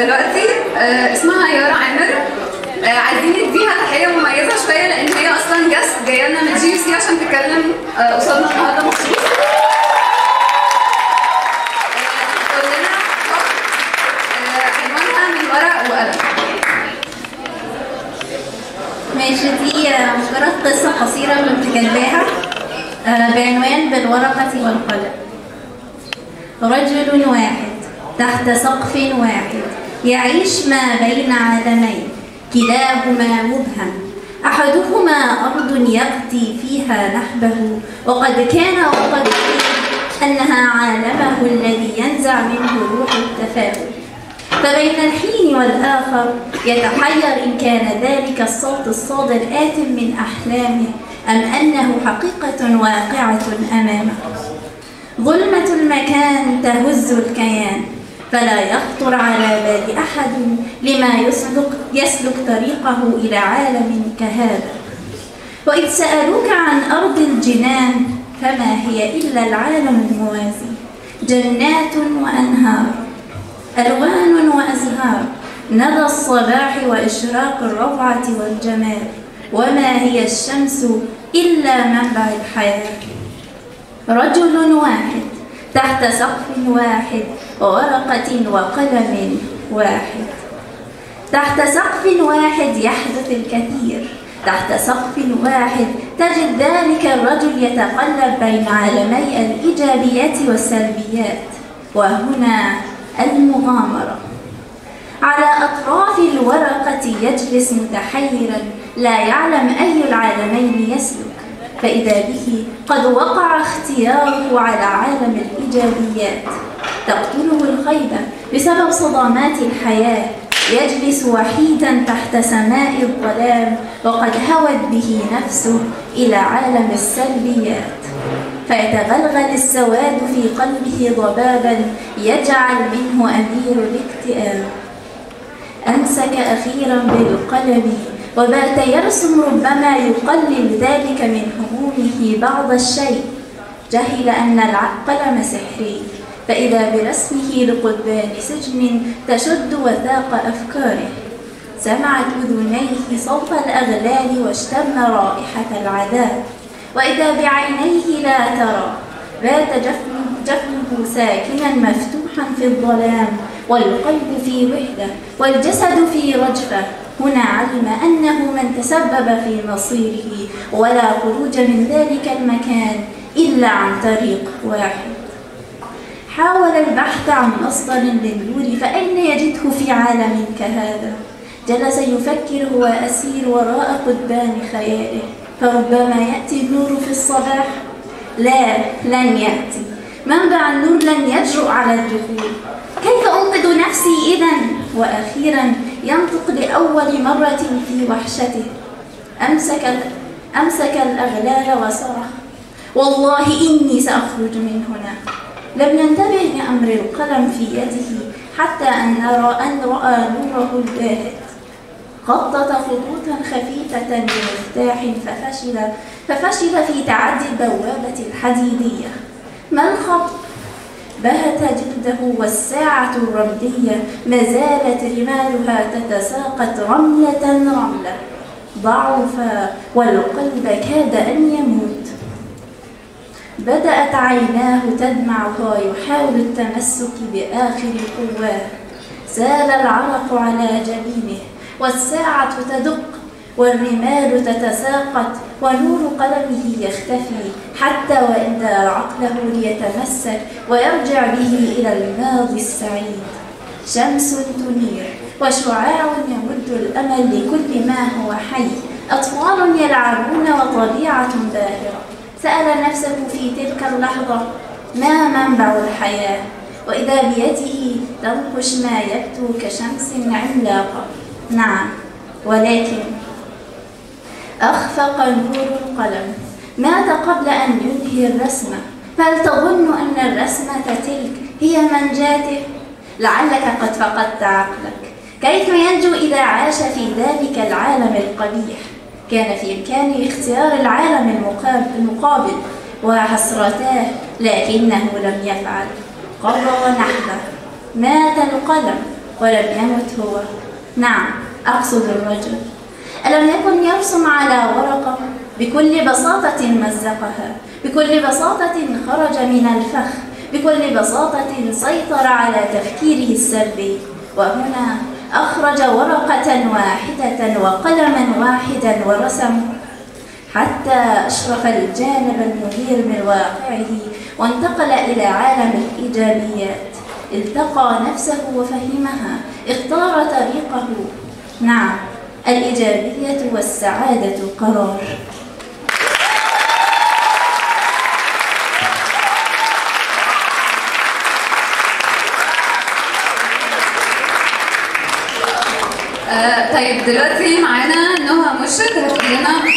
دلوقتي اسمها يارا عامر. عايزين نديها تحيه مميزه شويه لان هي اصلا جاست جايه لنا من GUC عشان تتكلم قصادنا النهارده مخصوص. تقول لنا عنوانها من ورق وقلم. ماشي، دي مجرد قصة قصيرة كنت كاتباها بعنوان بالورقة والقلم. رجل واحد تحت سقف واحد يعيش ما بين عالمين كلاهما مبهم، أحدهما أرض يقضي فيها نحبه وقد كان وقد قيل أنها عالمه الذي ينزع منه روح التفاؤل، فبين الحين والآخر يتحير إن كان ذلك الصوت الصادر آت من أحلامه أم أنه حقيقة واقعة أمامه. ظلمة المكان تهز الكيان، فلا يخطر على بال أحد لما يسلك طريقه إلى عالم كهذا. وإذ سألوك عن أرض الجنان فما هي إلا العالم الموازي، جنات وأنهار، ألوان وأزهار، ندى الصباح وإشراق الروعة والجمال، وما هي الشمس إلا منبع الحياة. رجل واحد تحت سقف واحد وورقة وقلم واحد. تحت سقف واحد يحدث الكثير، تحت سقف واحد تجد ذلك الرجل يتقلب بين عالمي الإيجابيات والسلبيات، وهنا المغامرة. على أطراف الورقة يجلس متحيرا لا يعلم أي العالمين يسلك، فإذا به قد وقع اختياره على عالم الإيجابيات. تقتله الخيبة بسبب صدمات الحياة، يجلس وحيدا تحت سماء الظلام وقد هوت به نفسه إلى عالم السلبيات، فيتغلغل السواد في قلبه ضبابا يجعل منه أمير الاكتئاب. أمسك أخيرا بالقلم وبات يرسم، ربما يقلل ذلك من همومه بعض الشيء. جهل أن القلم سحري، فإذا برسمه لقضبان سجن تشد وثاق أفكاره. سمعت أذنيه صوت الأغلال واشتم رائحة العذاب، وإذا بعينيه لا ترى. بات جفنه ساكنا مفتوحا في الظلام، والقلب في وحدة والجسد في رجفة. هنا علم أنه من تسبب في مصيره، ولا خروج من ذلك المكان إلا عن طريق واحد. حاول البحث عن مصدر للنور، فأين يجده في عالم كهذا؟ جلس يفكر هو أسير وراء قضبان خياله، فربما يأتي النور في الصباح. لا، لن يأتي. منبع النور لن يجرؤ على الدخول. كيف أنقذ نفسي إذن؟ وأخيرا ينطق لأول مرة في وحشته. أمسك الأغلال وصرخ: والله إني سأخرج من هنا. لم ينتبه لأمر القلم في يده حتى أن رأى نوره الباهت. خطط خطوطا خفيفة بمفتاح ففشل في تعدي البوابة الحديدية. ما الخط؟ بهت جلده، والساعة الرملية ما زالت رمالها تتساقط رملة رملة. ضعف والقلب كاد أن يموت. بدأت عيناه تدمع وهو يحاول التمسك بآخر قواه. سال العرق على جبينه، والساعة تدق والرمال تتساقط، ونور قلمه يختفي حتى وإن دار عقله ليتمسك ويرجع به إلى الماضي السعيد. شمس تنير وشعاع يمد الأمل لكل ما هو حي، أطفال يلعبون وطبيعة باهرة. سأل نفسه في تلك اللحظة: ما منبع الحياة؟ وإذا بيده تنقش ما يبدو كشمس عملاقة. نعم، ولكن أخفق نور القلم. مات قبل أن ينهي الرسمة. فهل تظن أن الرسمة تلك هي منجاته؟ لعلك قد فقدت عقلك. كيف ينجو إذا عاش في ذلك العالم القبيح؟ كان في إمكانه اختيار العالم المقابل وحسرتاه، لكنه لم يفعل. قرر نحبه. مات القلم ولم يمت هو. نعم، أقصد الرجل. ألم يكن يرسم على ورقة بكل بساطة مزقها، بكل بساطة خرج من الفخ، بكل بساطة سيطر على تفكيره السلبي، وهنا أخرج ورقة واحدة وقلما واحدا ورسم حتى أشرف الجانب المنير من واقعه وانتقل إلى عالم الإيجابيات. التقى نفسه وفهمها، اختار طريقه. نعم، الإيجابية والسعادة قرار. طيب دلوقتي معانا نهى مرشد هتقول لنا